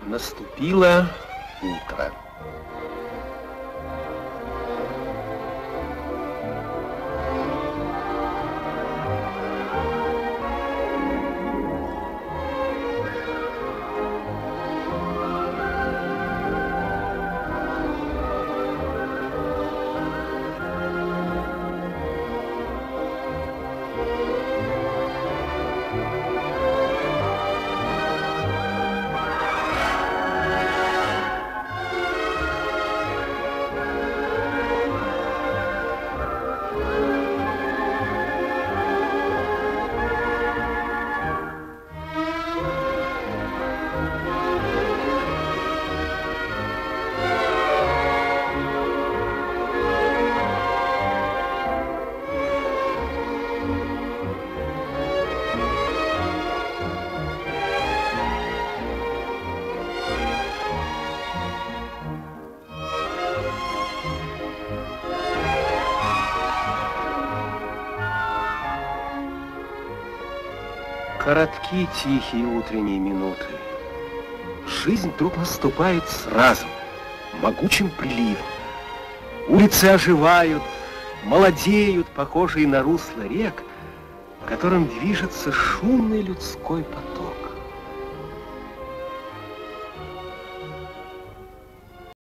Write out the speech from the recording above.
Наступило утро. Коротки тихие утренние минуты. Жизнь вдруг наступает сразу, могучим приливом. Улицы оживают, молодеют, похожие на русла рек, в котором движется шумный людской поток.